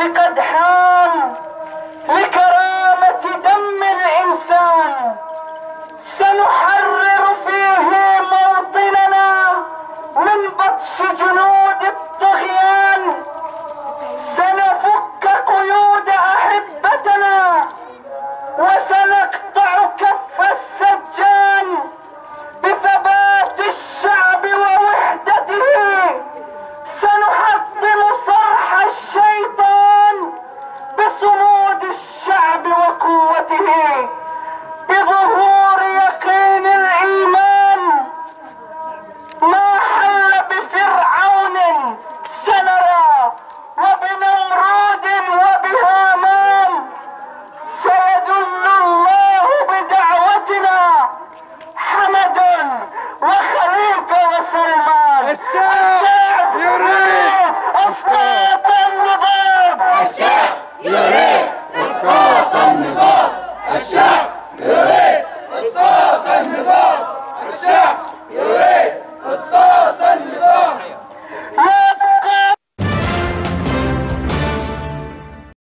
الوقت قد حان لكرامة دم الإنسان، سنحرر فيه موطننا من بطش جنود الطغيان، سنفك قيود أحبتنا وسنقطع كف السجان بثبات الشعب ووحدته، سنحطم صرح الشيطان بصمود الشعب وقوته، بظهور يقين الإيمان ما حل بفرعون سنرى وبنمرود وبهامان، سيدل الله بدعوتنا حمد وخليفة وسلمان. الشعب يريد